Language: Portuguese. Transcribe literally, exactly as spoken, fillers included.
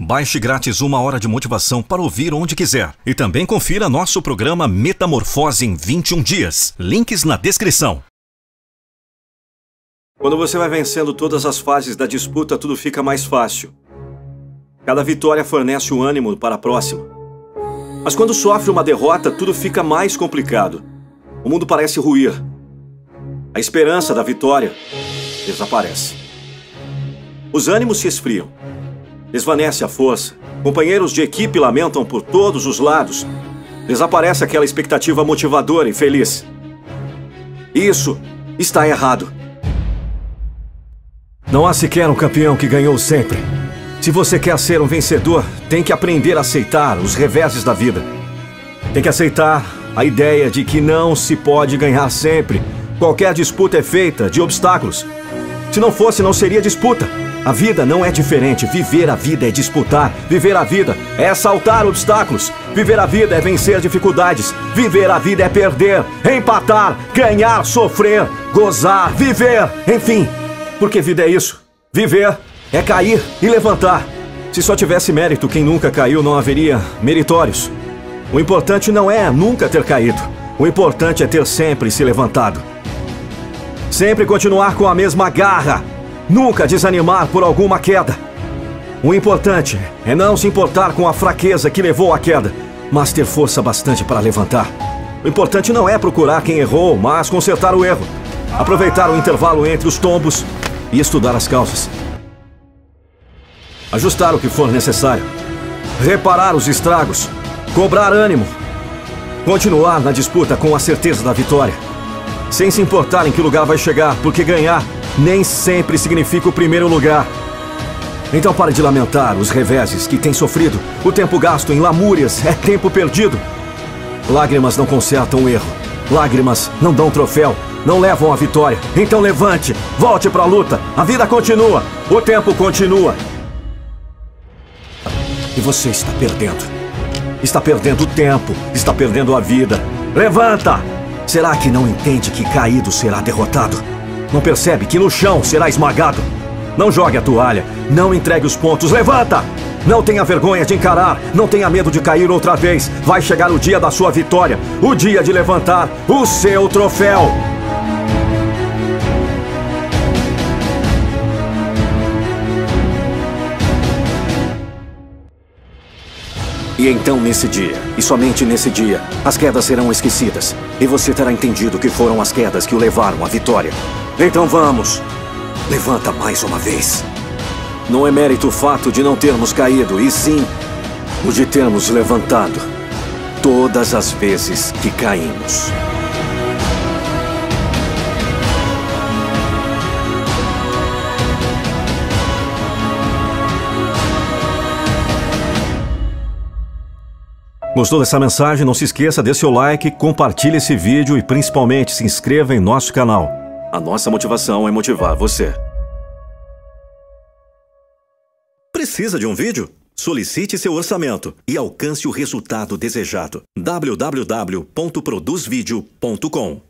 Baixe grátis uma hora de motivação para ouvir onde quiser. E também confira nosso programa Metamorfose em vinte e um dias. Links na descrição. Quando você vai vencendo todas as fases da disputa, tudo fica mais fácil. Cada vitória fornece o ânimo para a próxima. Mas quando sofre uma derrota, tudo fica mais complicado. O mundo parece ruir. A esperança da vitória desaparece. Os ânimos se esfriam. Desvanece a força. Companheiros de equipe lamentam por todos os lados. Desaparece aquela expectativa motivadora e feliz. Isso está errado. Não há sequer um campeão que ganhou sempre. Se você quer ser um vencedor, tem que aprender a aceitar os reveses da vida. Tem que aceitar a ideia de que não se pode ganhar sempre. Qualquer disputa é feita de obstáculos. Se não fosse, não seria disputa. A vida não é diferente. Viver a vida é disputar. Viver a vida é saltar obstáculos. Viver a vida é vencer dificuldades. Viver a vida é perder, empatar, ganhar, sofrer, gozar, viver, enfim. Porque vida é isso. Viver é cair e levantar. Se só tivesse mérito, quem nunca caiu não haveria meritórios. O importante não é nunca ter caído. O importante é ter sempre se levantado. Sempre continuar com a mesma garra. Nunca desanimar por alguma queda. O importante é não se importar com a fraqueza que levou à queda, mas ter força bastante para levantar. O importante não é procurar quem errou, mas consertar o erro. Aproveitar o intervalo entre os tombos e estudar as causas. Ajustar o que for necessário. Reparar os estragos. Cobrar ânimo. Continuar na disputa com a certeza da vitória. Sem se importar em que lugar vai chegar, porque ganhar nem sempre significa o primeiro lugar. Então pare de lamentar os reveses que tem sofrido. O tempo gasto em lamúrias é tempo perdido. Lágrimas não consertam o erro. Lágrimas não dão troféu, não levam à vitória. Então levante, volte para a luta. A vida continua, o tempo continua. E você está perdendo. Está perdendo o tempo, está perdendo a vida. Levanta! Será que não entende que caído será derrotado? Não percebe que no chão será esmagado? Não jogue a toalha, não entregue os pontos, levanta! Não tenha vergonha de encarar, não tenha medo de cair outra vez. Vai chegar o dia da sua vitória, o dia de levantar o seu troféu. E então nesse dia, e somente nesse dia, as quedas serão esquecidas. E você terá entendido que foram as quedas que o levaram à vitória. Então vamos! Levanta mais uma vez. Não é mérito o fato de não termos caído, e sim o de termos levantado todas as vezes que caímos. Gostou dessa mensagem? Não se esqueça, dê seu like, compartilhe esse vídeo e principalmente se inscreva em nosso canal. A nossa motivação é motivar você. Precisa de um vídeo? Solicite seu orçamento e alcance o resultado desejado. w w w ponto produz vídeo ponto com